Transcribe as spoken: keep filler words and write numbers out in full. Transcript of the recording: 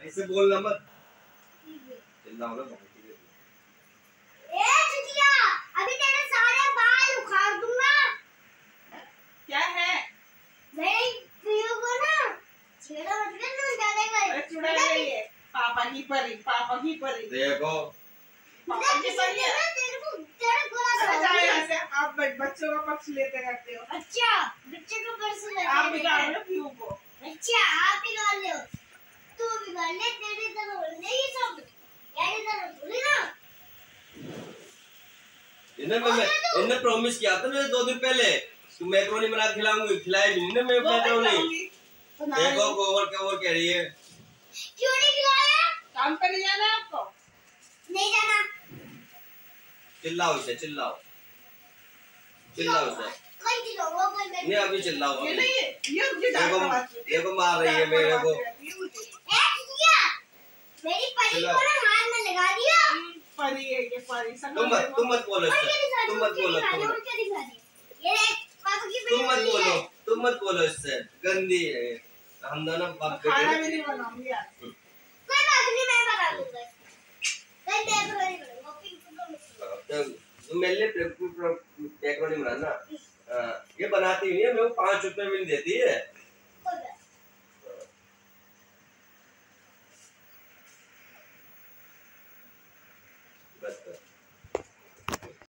इसे बोलना मत, चिल्लाओ ना बहुत। ए चुतिया, अभी तेरे सारे बाल उखाड़ दूंगा। क्या है? मेरी पीयू को ना छेड़ा मत करना, डालेगा। अरे चुड़ा गई है। पापा की परी, पापा की परी। देखो पापा की परी है। तेरे को तेरे गोला अरे जाओ यहाँ से, आप बच्चों का पक्ष लेते रहते हो। अच्छा, बच्चे को पक्ष लेते हो। आप बिगाड़ रहे हो पीयू को। अच्छा, आप बिगाड़ ले हो। तू बिगाड़ ले, तेरी तरह नहीं सब। यानी तरह थोड़ी ना। इन्हें मैं इन्हें प्रॉमिस किया था मुझे दो दिन पहले तू मैक्रोनी बना खिलाऊंगी, खिलाई भी नहीं मैं मैक्रोनी। देखो गोबर क्या और कह रही है। क्यों नहीं खिलाया? काम पे नहीं जाना आपको? नहीं जाना। चिल्लाओ इसे, चिल्लाओ चिल्लाओ इसे। कोई चिल्लाओ, कोई नहीं अभी चिल्लाओ। ये नहीं है, ये मुझे देखो देखो मार रही है मेरे को। ए चुतिया, मेरी परी को ना हाथ में लगा दिया। परी है ये परी। तुम मत तुम मत बोलो इससे, तुम मत बोलो, ये पापा की तुम मत बोलो, तुम मत बोलो इससे, गंदी है। हम दोनों बाप बेटे। खाना भी नहीं बनाऊंगी यार। कोई बात नहीं, मैं बना दूंगा। मैं देख रही हूँ, वो पिंक को तुम मेरे लिए मैक्रोनी बनाना। ये बनाती नहीं है, मेरे को पाँच रुपए में देती है।